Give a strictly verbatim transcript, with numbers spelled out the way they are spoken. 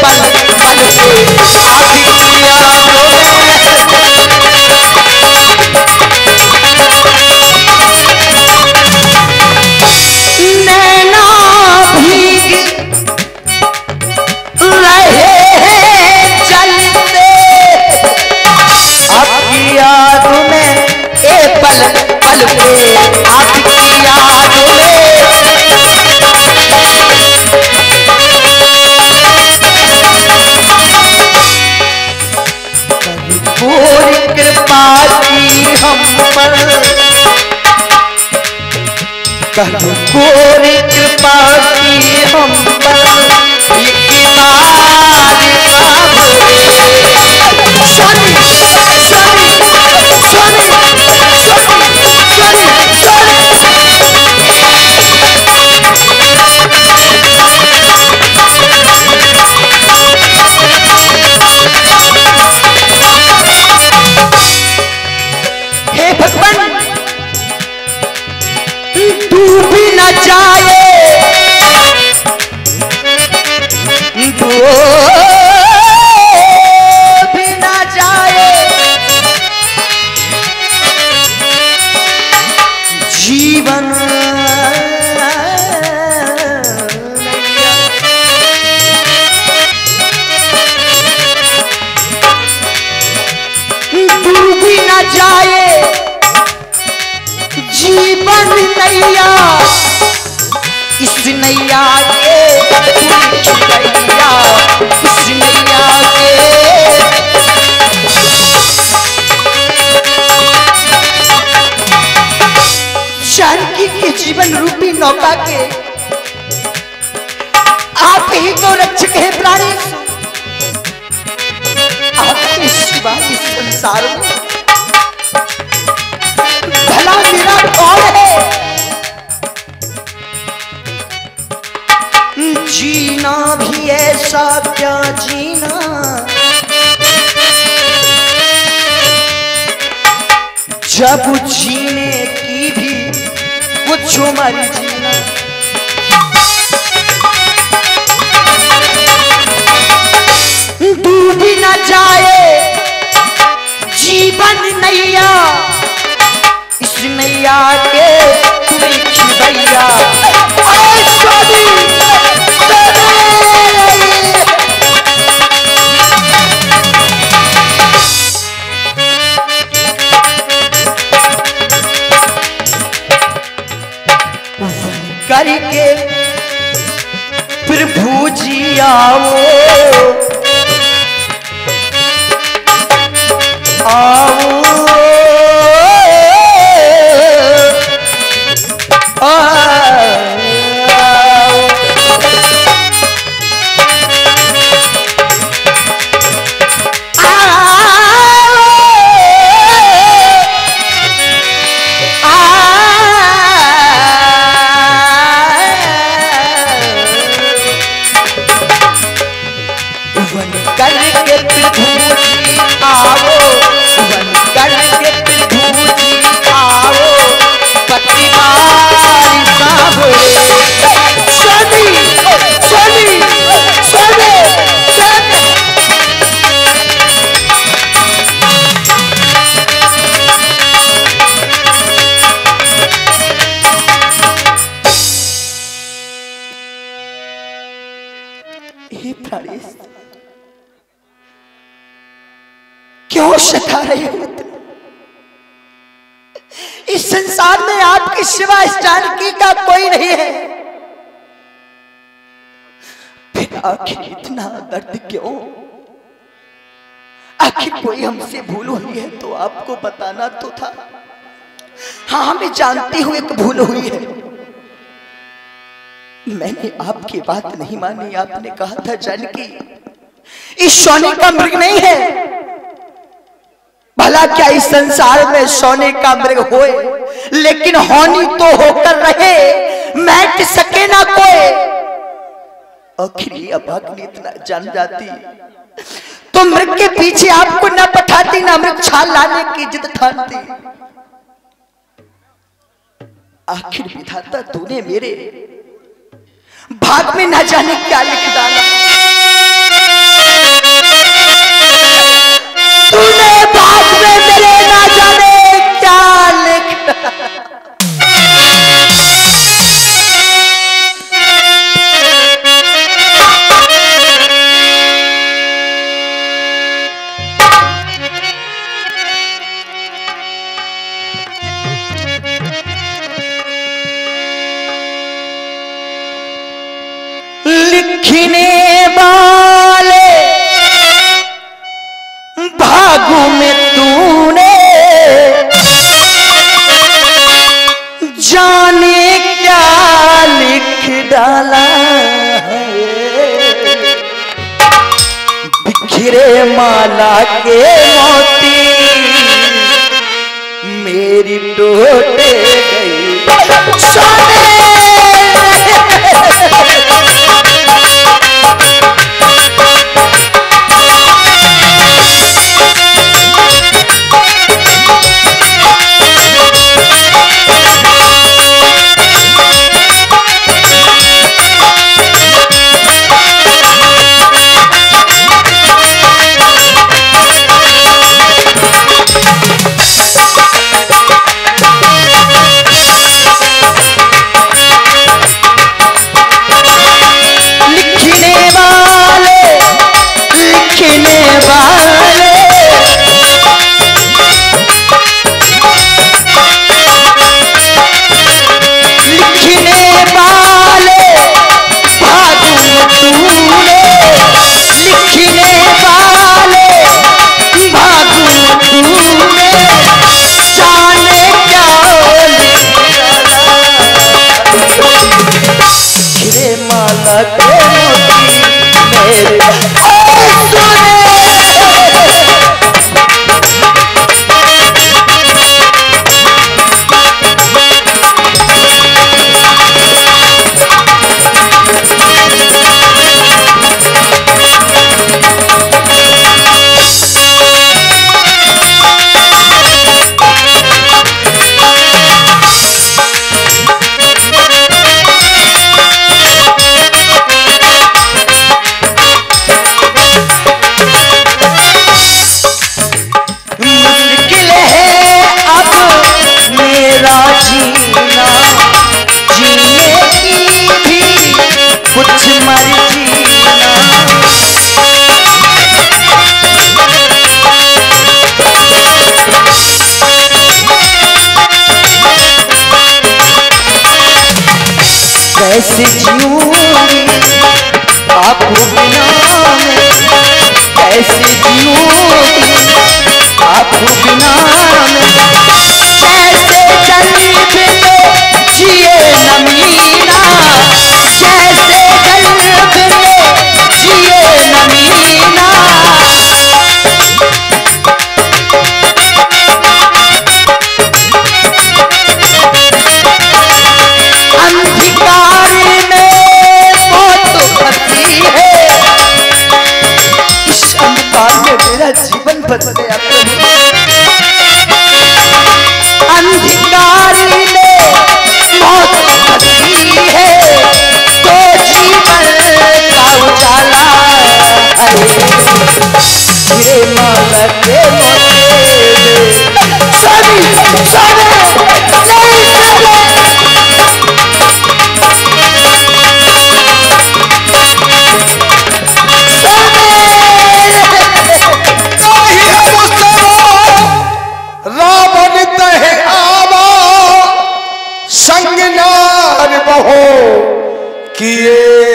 पल पल पे आपकी यादों में नैना भीग रहे जलते आपकी यादों में ए पल पल पे आपकी यादों में पूरी कृपा की हम पर पूरी कृपा की हम पर हे भगवान डूब न जाए डूब न जाए जीवन डूब न जाए जीवन नैया इस नैया के नैया इस नैया के जानकी के जीवन रूपी नौका के आप ही तो रक्षक है प्राणी आपके सिवा इस संसार में भला मेरा कौन है जीना भी ऐसा क्या जीना जब जीने की भी कुछ उम्र जीना डूब न जाए जीवन नैया इस नैया के भैया करके प्रभु जी आओ आओ करके प्रभु जी आओ वन करके प्रभु जी आओ पतिवारी साबरे सोनी सोनी सोने सोने हे प्राणी क्यों सता रहे हो? इस संसार में आपके सिवा इस जानकी का कोई नहीं है, फिर आखिर इतना दर्द क्यों? आखिर कोई हमसे भूल हुई है तो आपको बताना तो था। हाँ, हमें जानती हुए एक भूल हुई है। मैंने आपकी बात नहीं मानी। आपने कहा था जानकी इस सोने का मृग नहीं है। भला क्या इस संसार में सोने का मृग होए, लेकिन होनी तो होकर रहे, मैट सके ना कोई। आखिर अभाग्नि इतना जान जाती तो मृग के पीछे आपको न पठाती, ना मृग छाल लाने की जिद ठानती। आखिर विधाता तूने मेरे भाग में न जाने क्या लिख डाला। जाने क्या लिख डाला है, बिखरे माला के मोती मेरी टूट गई सोने। कैसे जीऊंगी आप बिना में, कैसे जीऊंगी आप बिना में, कैसे जली बिना जिए नमीना, कैसे जली बिना जिए नमीना। मेरा जीवन बच गया, अंधकार में मौत बची है तो जीवन का उजाला है, मेरे माला के मोती सभी सभी किए